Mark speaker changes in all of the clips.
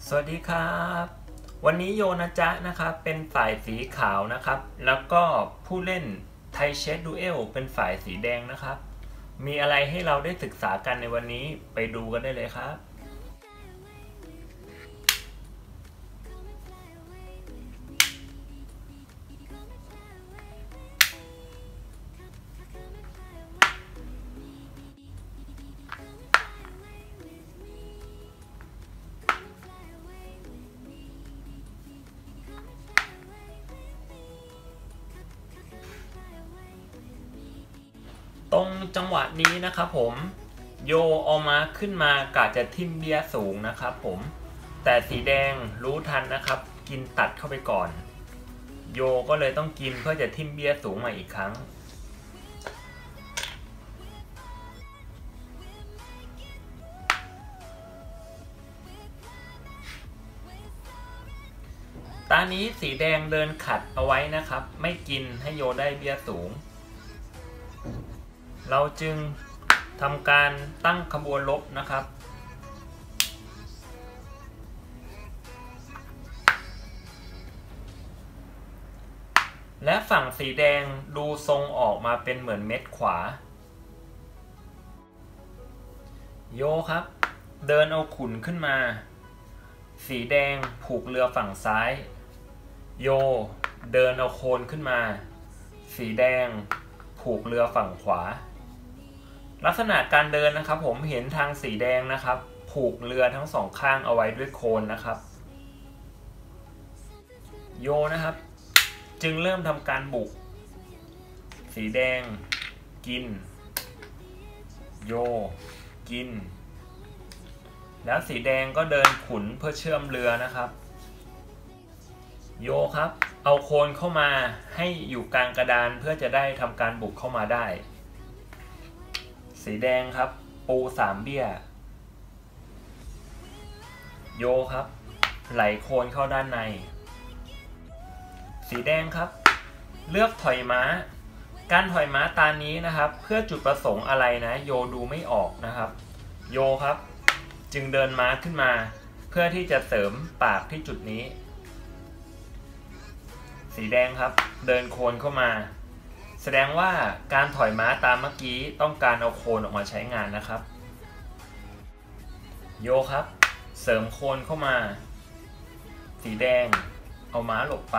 Speaker 1: สวัสดีครับวันนี้โยนะจ๊ะนะครับเป็นฝ่ายสีขาวนะครับแล้วก็ผู้เล่นไทเชสดูเอลเป็นฝ่ายสีแดงนะครับมีอะไรให้เราได้ศึกษากันในวันนี้ไปดูกันได้เลยครับตรงจังหวะนี้นะครับผมโยเอามาขึ้นมากะจะทิ่มเบี้ยสูงนะครับผมแต่สีแดงรู้ทันนะครับกินตัดเข้าไปก่อนโยก็เลยต้องกินเพื่อจะทิ่มเบี้ยสูงมาอีกครั้งตานี้สีแดงเดินขัดเอาไว้นะครับไม่กินให้โยได้เบี้ยสูงเราจึงทำการตั้งขบวนลบนะครับและฝั่งสีแดงดูทรงออกมาเป็นเหมือนเม็ดขวาโยครับเดินเอาขุนขึ้นมาสีแดงผูกเรือฝั่งซ้ายโยเดินเอาโคนขึ้นมาสีแดงผูกเรือฝั่งขวาลักษณะการเดินนะครับผมเห็นทางสีแดงนะครับผูกเรือทั้งสองข้างเอาไว้ด้วยโคนนะครับโยนะครับจึงเริ่มทำการบุกสีแดงกินโยกินแล้วสีแดงก็เดินขุนเพื่อเชื่อมเรือนะครับโยครับเอาโคนเข้ามาให้อยู่กลางกระดานเพื่อจะได้ทำการบุกเข้ามาได้สีแดงครับปู3เบี้ยโยครับไหลโคนเข้าด้านในสีแดงครับเลือกถอยม้าการถอยม้าตานี้นะครับเพื่อจุดประสงค์อะไรนะโยดูไม่ออกนะครับโยครับจึงเดินม้าขึ้นมาเพื่อที่จะเสริมปากที่จุดนี้สีแดงครับเดินโคนเข้ามาแสดงว่าการถอยม้าตามเมื่อกี้ต้องการเอาโคนออกมาใช้งานนะครับโยครับเสริมโคนเข้ามาสีแดงเอาม้าหลบไป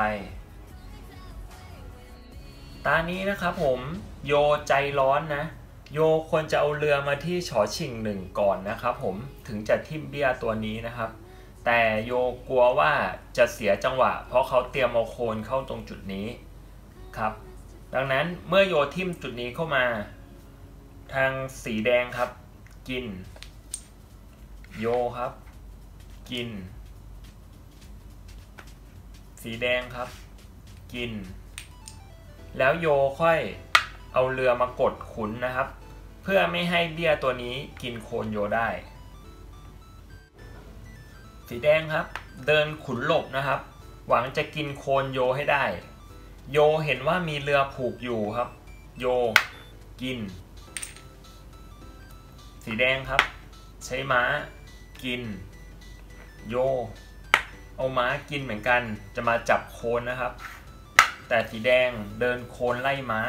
Speaker 1: ตานี้นะครับผมโยใจร้อนนะโยควรจะเอาเรือมาที่ฉอชิง1ก่อนนะครับผมถึงจะทิ่มเบี้ยตัวนี้นะครับแต่โยกลัวว่าจะเสียจังหวะเพราะเขาเตรียมเอาโคนเข้าตรงจุดนี้ครับดังนั้นเมื่อโยทิ่มจุดนี้เข้ามาทางสีแดงครับกินโยครับกินสีแดงครับกินแล้วโยค่อยเอาเรือมากดขุนนะครับเพื่อไม่ให้เบี้ยตัวนี้กินโคนโยได้สีแดงครับเดินขุนหลบนะครับหวังจะกินโคนโยให้ได้โยเห็นว่ามีเรือผูกอยู่ครับโยกินสีแดงครับใช้ม้ากินโยเอาม้ากินเหมือนกันจะมาจับโคนนะครับแต่สีแดงเดินโคนไล่ม้า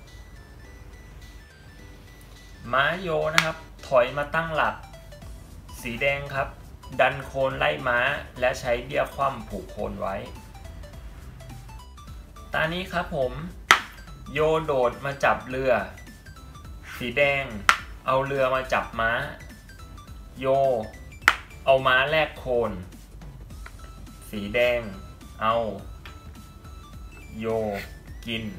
Speaker 1: โยนะครับถอยมาตั้งหลักสีแดงครับดันโคนไล่ม้าและใช้เบี้ยคว่ำผูกโคนไว้ตอนนี้ครับผมโยโดดมาจับเรือสีแดงเอาเรือมาจับม้าโยเอาม้าแลกโคนสีแดงเอาโยกิน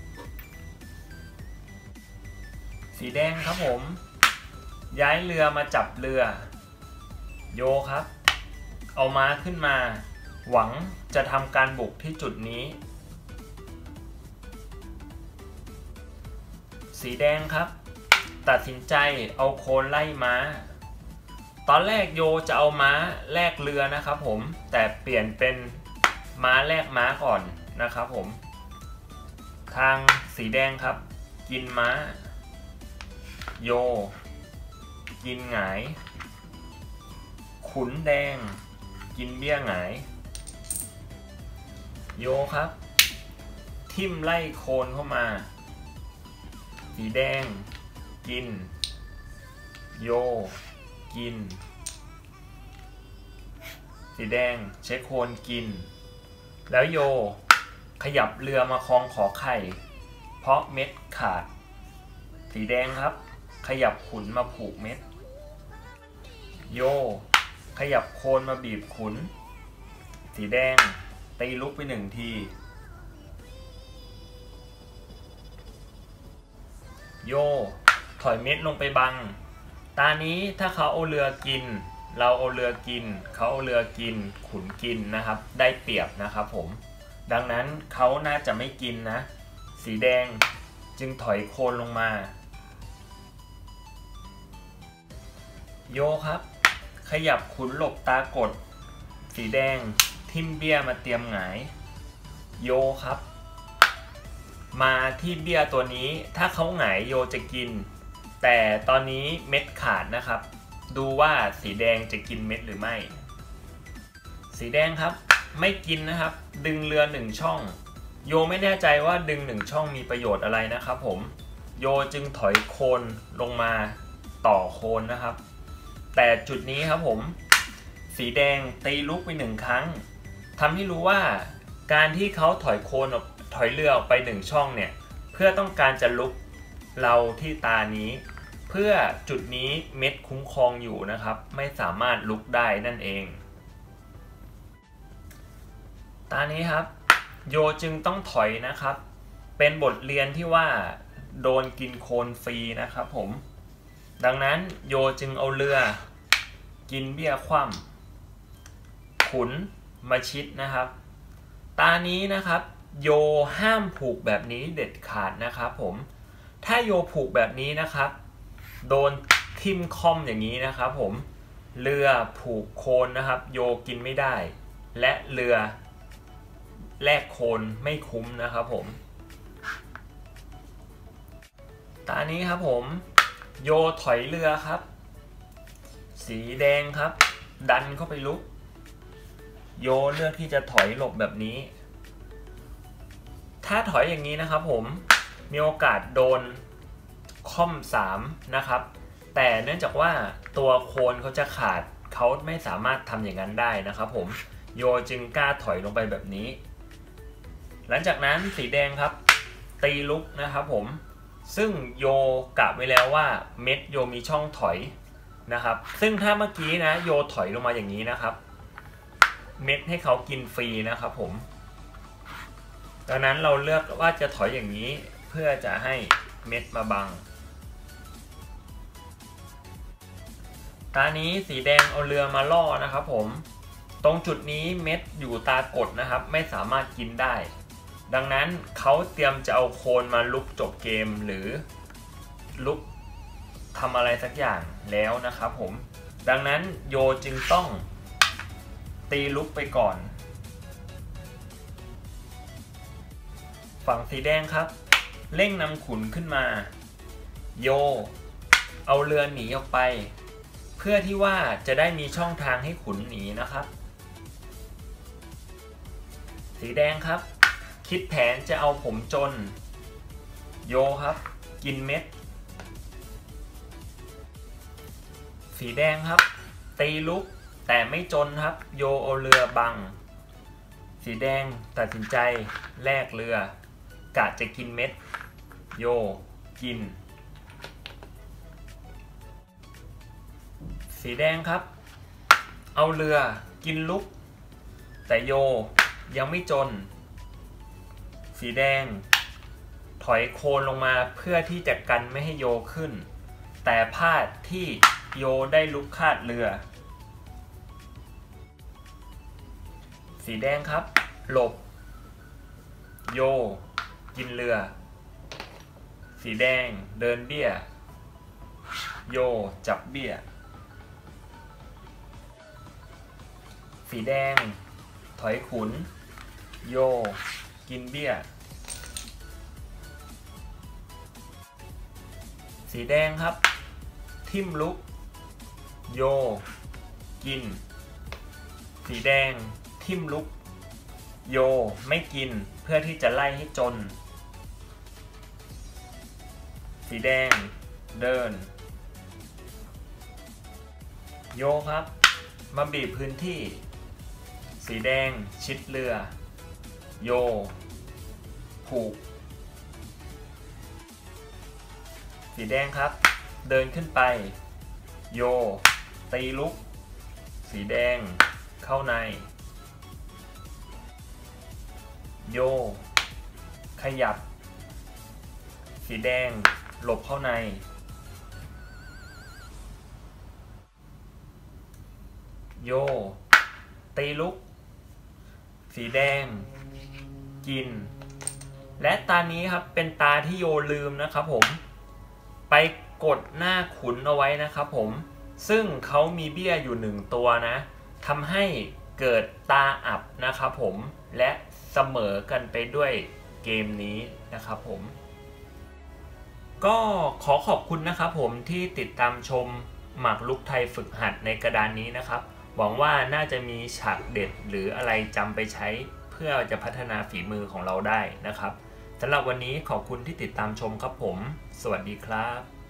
Speaker 1: สีแดงครับผมย้ายเรือมาจับเรือโยครับเอาม้าขึ้นมาหวังจะทำการบุกที่จุดนี้สีแดงครับตัดสินใจเอาโคนไล่ม้าตอนแรกโยจะเอาม้าแลกเรือนะครับผมแต่เปลี่ยนเป็นม้าแลกม้าก่อนนะครับผมทางสีแดงครับกินม้าโยกินหงายขุนแดงกินเบี้ยหงายโยครับทิ่มไล่โคนเข้ามาสีแดงกินโยกินสีแดงใช้โคนกินแล้วโยขยับเรือมาคล้องขอไข่เพราะเม็ดขาดสีแดงครับขยับขุนมาผูกเม็ดโยขยับโคนมาบีบขุนสีแดงตีลุกไป1 ทีโยถอยเม็ดลงไปบังตานี้ถ้าเขาเอาเรือกินเราเอาเรือกินเขาเอาเรือกินขุนกินนะครับได้เปรียบนะครับผมดังนั้นเขาน่าจะไม่กินนะสีแดงจึงถอยโคนลงมาโยครับขยับขุนหลบตากดสีแดงทิ่มเบี้ยมาเตรียมหงายโยครับมาที่เบี้ยตัวนี้ถ้าเขาหงายโยจะกินแต่ตอนนี้เม็ดขาดนะครับดูว่าสีแดงจะกินเม็ดหรือไม่สีแดงครับไม่กินนะครับดึงเรือ1 ช่องโยไม่แน่ใจว่าดึง1 ช่องมีประโยชน์อะไรนะครับผมโยจึงถอยโคนลงมาต่อโคนนะครับแต่จุดนี้ครับผมสีแดงตีลุกไป1 ครั้งทำให้รู้ว่าการที่เขาถอยโคนถอยเรือออกไป1 ช่องเนี่ยเพื่อต้องการจะลุกเราที่ตานี้เพื่อจุดนี้เม็ดคุ้มครองอยู่นะครับไม่สามารถลุกได้นั่นเองตานี้ครับโยจึงต้องถอยนะครับเป็นบทเรียนที่ว่าโดนกินโคนฟรีนะครับผมดังนั้นโยจึงเอาเรือกินเบี้ยคว่ำขุนมาชิดนะครับตานี้นะครับโยห้ามผูกแบบนี้เด็ดขาดนะครับผมถ้าโยผูกแบบนี้นะครับโดนทิ่มค่อมอย่างนี้นะครับผมเรือผูกโคนนะครับโยกินไม่ได้และเรือแลกโคนไม่คุ้มนะครับผมตานี้ครับผมโยถอยเรือครับสีแดงครับดันเข้าไปลุกโยเลือกที่จะถอยหลบแบบนี้ถ้าถอยอย่างนี้นะครับผมมีโอกาสโดนค่อม3นะครับแต่เนื่องจากว่าตัวโคนเขาจะขาดเขาไม่สามารถทำอย่างนั้นได้นะครับผมโยจึงกล้าถอยลงไปแบบนี้หลังจากนั้นสีแดงครับตีลุกนะครับผมซึ่งโยกะไว้แล้วว่าเม็ดโยมีช่องถอยนะครับซึ่งถ้าเมื่อกี้นะโยถอยลงมาอย่างนี้นะครับเม็ดให้เขากินฟรีนะครับผมดังนั้นเราเลือกว่าจะถอยอย่างนี้เพื่อจะให้เม็ดมาบังตานี้สีแดงเอาเรือมาล่อนะครับผมตรงจุดนี้เม็ดอยู่ตากดนะครับไม่สามารถกินได้ดังนั้นเขาเตรียมจะเอาโคนมาลุกจบเกมหรือลุกทำอะไรสักอย่างแล้วนะครับผมดังนั้นโยจึงต้องตีลุกไปก่อนฝั่งสีแดงครับเร่งนำขุนขึ้นมาโยเอาเรือหนีออกไปเพื่อที่ว่าจะได้มีช่องทางให้ขุนหนีนะครับสีแดงครับคิดแผนจะเอาผมจนโยครับกินเม็ดสีแดงครับตีลุกแต่ไม่จนครับโยเอาเรือบังสีแดงตัดสินใจแลกเรือกะจะกินเม็ดโยกินสีแดงครับเอาเรือกินลุกแต่โยยังไม่จนสีแดงถอยโคนลงมาเพื่อที่จะกันไม่ให้โยขึ้นแต่พลาดที่โยได้ลุกคาดเรือสีแดงครับหลบโยกินเรือสีแดงเดินเบี้ยโยจับเบี้ยสีแดงถอยขุนโยกินเบี้ยสีแดงครับทิ่มลุกโยกินสีสีแดงทิ่มลุกโยไม่กินเพื่อที่จะไล่ให้จนสีแดงเดินโยครับมาบีบพื้นที่สีแดงชิดเรือโยผูกสีแดงครับเดินขึ้นไปโยตีลุกสีแดงเข้าในโยขยับสีแดงหลบเข้าในโยตีลุกสีแดงกินและตานี้ครับเป็นตาที่โยลืมนะครับผมไปกดหน้าขุนเอาไว้นะครับผมซึ่งเขามีเบี้ยอยู่1ตัวนะทำให้เกิดตาอับนะครับผมและเสมอกันไปด้วยเกมนี้นะครับผมก็ขอขอบคุณนะครับผมที่ติดตามชมหมากรุกไทยฝึกหัดในกระดานนี้นะครับหวังว่าน่าจะมีฉากเด็ดหรืออะไรจำไปใช้เพื่อจะพัฒนาฝีมือของเราได้นะครับสำหรับวันนี้ขอบคุณที่ติดตามชมครับผมสวัสดีครับ